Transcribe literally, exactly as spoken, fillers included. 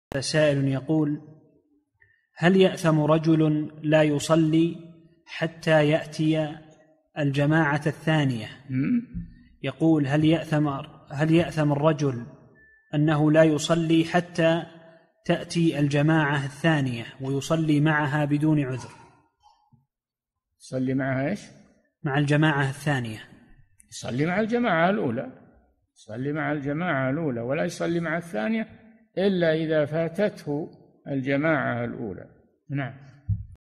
سائل يقول: هل يأثم رجل لا يصلي حتى يأتي الجماعة الثانية؟ يقول: هل يأثم هل يأثم الرجل أنه لا يصلي حتى تأتي الجماعة الثانية ويصلي معها بدون عذر؟ يصلي معها إيش؟ مع الجماعة الثانية. يصلي مع الجماعة الأولى، يصلي مع الجماعة الأولى، ولا يصلي مع الثانية إلا إذا فاتته الجماعة الأولى. نعم.